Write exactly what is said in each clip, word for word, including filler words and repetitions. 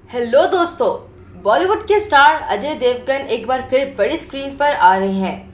Hello दोस्तों, बॉलीवुड के star Ajay Devgan एक बार फिर बड़ी स्क्रीन पर आ रहे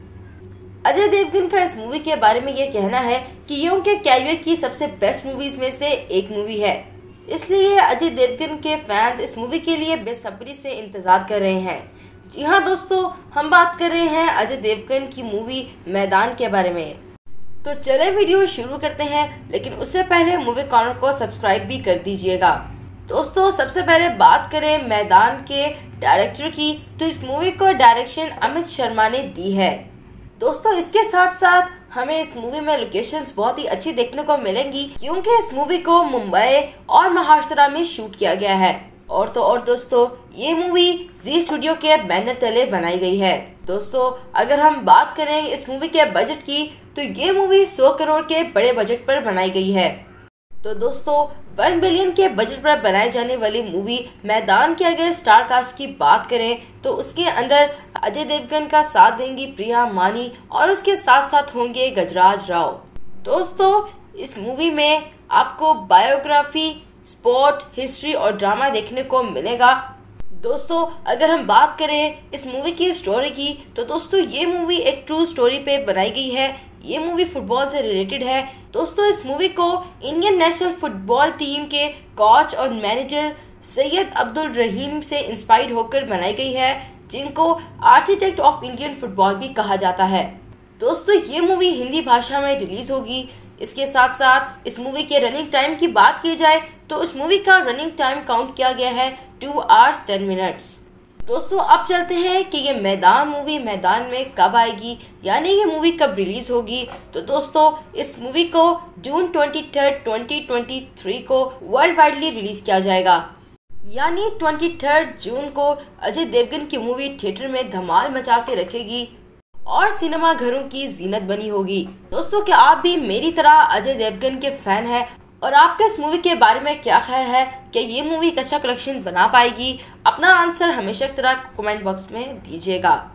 हैं। अजय देवगन का इस मूवी के बारे में ये कहना है कि ये उनके कैरियर की सबसे बेस्ट मूवीज में से एक मूवी है। इसलिए अजय देवगन के फैंस इस मूवी के लिए बेसब्री से इंतजार कर रहे हैं। जी हाँ दोस्तों, हम बात कर रहे हैं अजय देवगन की मूवी मैदान के बारे में। तो चले वीडियो शुरू करते हैं, लेकिन उससे पहले मूवी कॉर्नर को सब्सक्राइब भी कर दीजिएगा। दोस्तों, सबसे पहले बात करें मैदान के डायरेक्टर की, तो इस मूवी को डायरेक्शन अमित शर्मा ने दी है। दोस्तों, इसके साथ साथ हमें इस मूवी में लोकेशंस बहुत ही अच्छी देखने को मिलेंगी, क्योंकि इस मूवी को मुंबई और महाराष्ट्र में शूट किया गया है। और तो और दोस्तों, ये मूवी जी स्टूडियो के बैनर तले बनाई गई है। दोस्तों, अगर हम बात करें इस मूवी के बजट की, तो ये मूवी सौ करोड़ के बड़े बजट पर बनाई गई है। तो दोस्तों, वन बिलियन के बजट पर बनाई जाने वाली मूवी मैदान के अगर स्टार कास्ट की बात करें, तो उसके अंदर अजय देवगन का साथ देंगी प्रिया मानी और उसके साथ साथ होंगे गजराज राव। दोस्तों, इस मूवी में आपको बायोग्राफी, स्पोर्ट, हिस्ट्री और ड्रामा देखने को मिलेगा। दोस्तों, अगर हम बात करें इस मूवी की स्टोरी की, तो दोस्तों ये मूवी एक ट्रू स्टोरी पे बनाई गई है। ये मूवी फुटबॉल से रिलेटेड है। दोस्तों, इस मूवी को इंडियन नेशनल फुटबॉल टीम के कोच और मैनेजर सैयद अब्दुल रहीम से इंस्पायर्ड होकर बनाई गई है, जिनको आर्किटेक्ट ऑफ इंडियन फुटबॉल भी कहा जाता है। दोस्तों, ये मूवी हिंदी भाषा में रिलीज होगी। इसके साथ साथ इस मूवी के रनिंग टाइम की बात की जाए, तो इस मूवी का रनिंग टाइम काउंट किया गया है टू आवर्स टेन मिनट्स। दोस्तों, अब चलते हैं कि ये मैदान मूवी मैदान में कब आएगी, यानी ये मूवी कब रिलीज होगी। तो दोस्तों, इस मूवी को June twenty third twenty twenty three को वर्ल्ड वाइडली रिलीज किया जाएगा। यानी ट्वेंटी थर्ड जून को अजय देवगन की मूवी थिएटर में धमाल मचा के रखेगी और सिनेमा घरों की जीनत बनी होगी। दोस्तों, क्या आप भी मेरी तरह अजय देवगन के फैन हैं और आपका इस मूवी के बारे में क्या ख्याल है कि ये मूवी एक अच्छा कलेक्शन बना पाएगी? अपना आंसर हमेशा की तरह कमेंट बॉक्स में दीजिएगा।